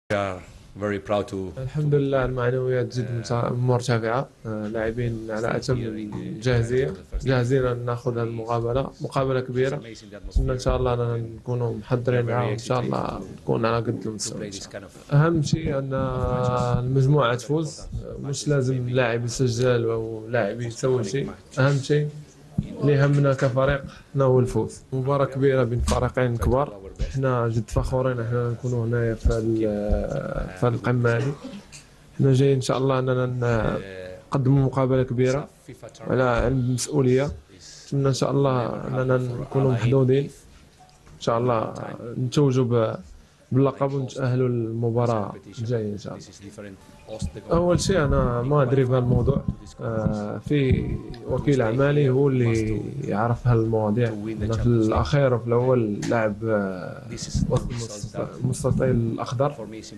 We are very proud الحمد لله المعنويات جد مرتفعة. لاعبين على أتم جاهزية، جاهزين أن ناخذ هذه المقابلة، مقابلة كبيرة. إن شاء الله أننا نكونوا محضرين لها، وإن شاء الله نكون على قد المستوى. أهم شيء أن المجموعة تفوز، مش لازم لاعب يسجل أو لاعب يسوي شيء. أهم شيء اللي يهمنا كفريق حنا هو الفوز. مباراة كبيرة بين فريقين كبار، احنا جد فخورين احنا نكونوا هنايا في القمة هذه. احنا جايين ان شاء الله اننا نقدموا مقابلة كبيرة على المسؤولية. نتمنى ان شاء الله اننا نكونوا محظوظين، ان شاء الله نتوجوا باللقب ونتأهلوا للمباراة الجاية ان شاء الله. اول شيء انا ما ادري بهالموضوع، في وكيل اعمالي هو اللي يعرف هالمواضيع. انا في الاخير وفي الاول لاعب وسط المستطيل الاخضر.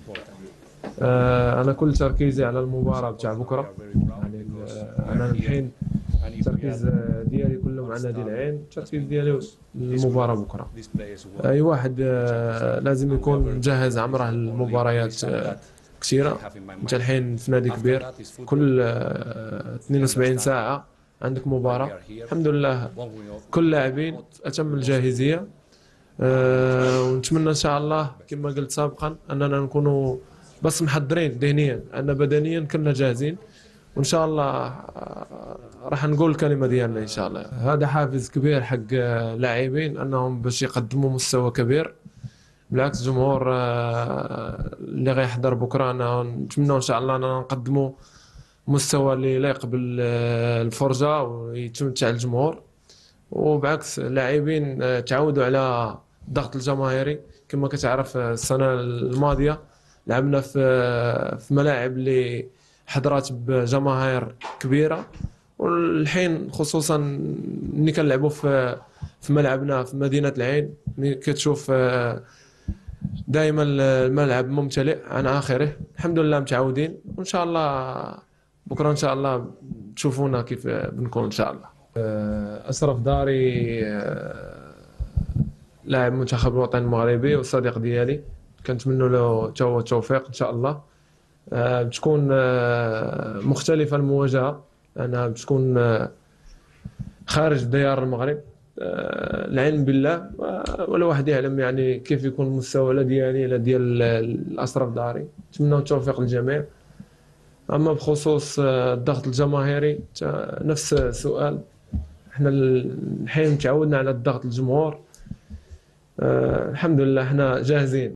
انا كل تركيزي على المباراة بتاع بكرة. يعني انا الحين التركيز ديالي كله مع نادي العين، التركيز ديالي المباراة بكرة. اي واحد لازم يكون مجهز عمره المباريات كثيرة. انت الحين في نادي كبير، كل 72 ساعة عندك مباراة. الحمد لله كل لاعبين أتم الجاهزية. ونتمنى إن شاء الله كما قلت سابقا أننا نكونوا بس محضرين ذهنيا، أن بدنيا كنا جاهزين. وإن شاء الله راح نقول الكلمة ديالنا إن شاء الله. هذا حافز كبير حق لاعبين أنهم باش يقدموا مستوى كبير. بالعكس الجمهور اللي غيحضر بكره انا نتمنى ان شاء الله اننا نقدموا مستوى اللي يليق بالفرجه ويتمتع الجمهور. وبعكس اللاعبين تعودوا على الضغط الجماهيري. كما كتعرف السنه الماضيه لعبنا في ملاعب اللي حضرات بجماهير كبيره، والحين خصوصا ملي كنلعبوا في ملعبنا في مدينه العين كتشوف دائما الملعب ممتلئ عن آخره. الحمد لله متعودين، وإن شاء الله بكرة إن شاء الله تشوفونا كيف بنكون إن شاء الله. أشرف داري لاعب منتخب الوطن المغربي والصديق ديالي، كنتمنى له تو التوفيق إن شاء الله. بتكون مختلفة المواجهة، لأنها بتكون خارج ديار المغرب. العلم بالله، ولا واحد يعلم يعني كيف يكون المستوى لا ديالي لا ديال الأشرف داري. نتمنى التوفيق للجميع. أما بخصوص الضغط الجماهيري نفس السؤال. احنا الحين تعودنا على الضغط الجمهور. الحمد لله احنا جاهزين.